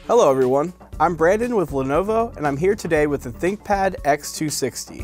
Hello everyone, I'm Brandon with Lenovo and I'm here today with the ThinkPad X260.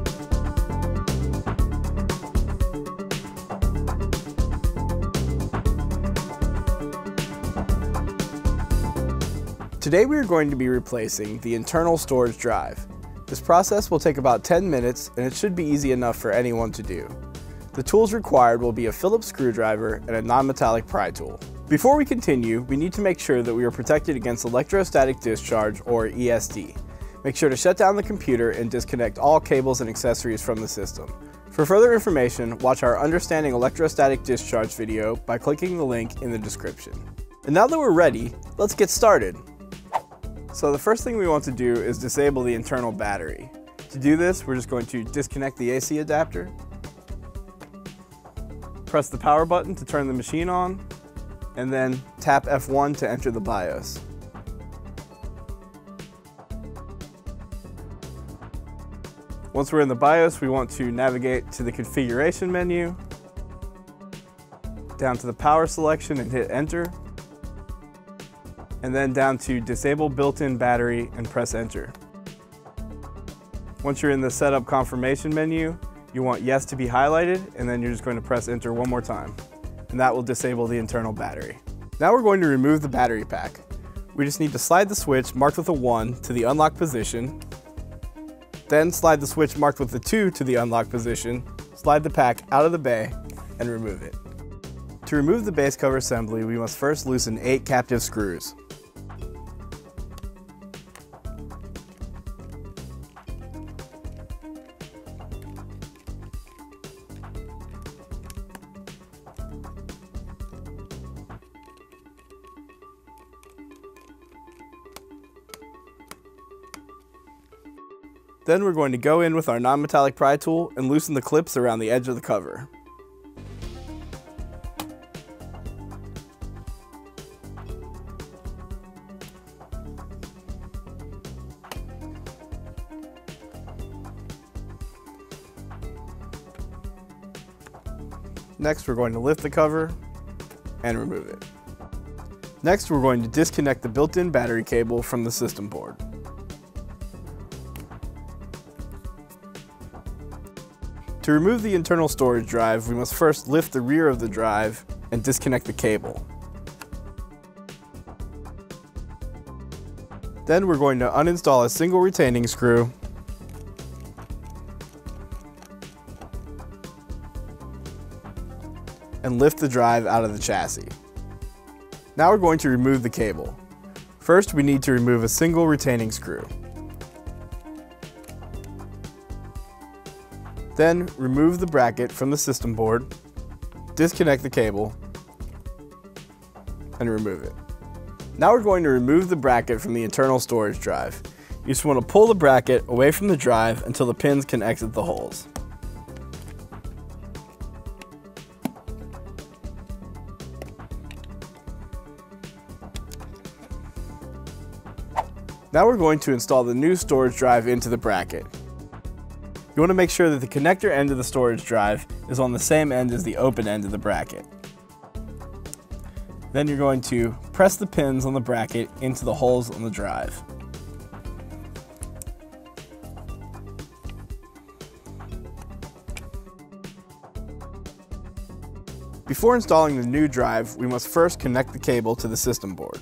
Today we are going to be replacing the internal storage drive. This process will take about 10 minutes and it should be easy enough for anyone to do. The tools required will be a Phillips screwdriver and a non-metallic pry tool. Before we continue, we need to make sure that we are protected against electrostatic discharge, or ESD. Make sure to shut down the computer and disconnect all cables and accessories from the system. For further information, watch our Understanding Electrostatic Discharge video by clicking the link in the description. And now that we're ready, let's get started. So the first thing we want to do is disable the internal battery. To do this, we're just going to disconnect the AC adapter, press the power button to turn the machine on, and then tap F1 to enter the BIOS. Once we're in the BIOS, we want to navigate to the configuration menu, down to the power selection and hit enter, and then down to disable built-in battery and press enter. Once you're in the setup confirmation menu, you want yes to be highlighted, and then you're just going to press enter one more time. And that will disable the internal battery. Now we're going to remove the battery pack. We just need to slide the switch marked with a 1 to the unlock position, then slide the switch marked with a 2 to the unlock position, slide the pack out of the bay, and remove it. To remove the base cover assembly, we must first loosen 8 captive screws. Then we're going to go in with our non-metallic pry tool and loosen the clips around the edge of the cover. Next, we're going to lift the cover and remove it. Next, we're going to disconnect the built-in battery cable from the system board. To remove the internal storage drive, we must first lift the rear of the drive and disconnect the cable. Then we're going to uninstall a single retaining screw and lift the drive out of the chassis. Now we're going to remove the cable. First, we need to remove a single retaining screw. Then remove the bracket from the system board, disconnect the cable, and remove it. Now we're going to remove the bracket from the internal storage drive. You just want to pull the bracket away from the drive until the pins can exit the holes. Now we're going to install the new storage drive into the bracket. You want to make sure that the connector end of the storage drive is on the same end as the open end of the bracket. Then you're going to press the pins on the bracket into the holes on the drive. Before installing the new drive, we must first connect the cable to the system board.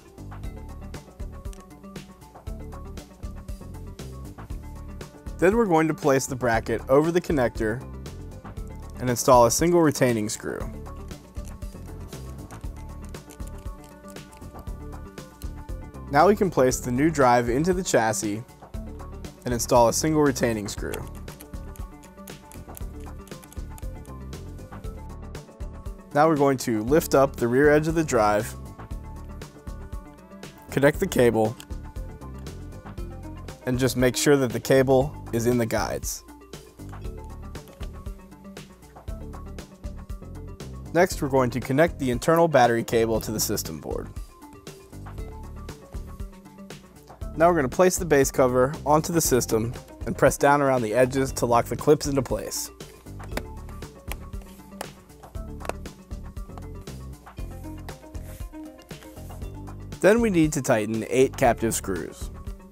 Then we're going to place the bracket over the connector and install a single retaining screw. Now we can place the new drive into the chassis and install a single retaining screw. Now we're going to lift up the rear edge of the drive, connect the cable, and just make sure that the cable is in the guides. Next, we're going to connect the internal battery cable to the system board. Now we're going to place the base cover onto the system and press down around the edges to lock the clips into place. Then we need to tighten 8 captive screws.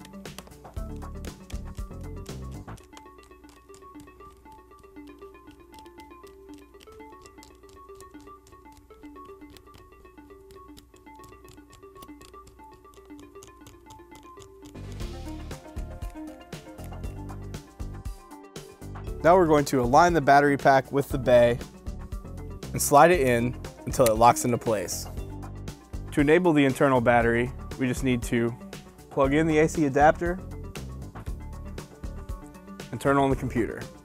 Now we're going to align the battery pack with the bay and slide it in until it locks into place. To enable the internal battery, we just need to plug in the AC adapter and turn on the computer.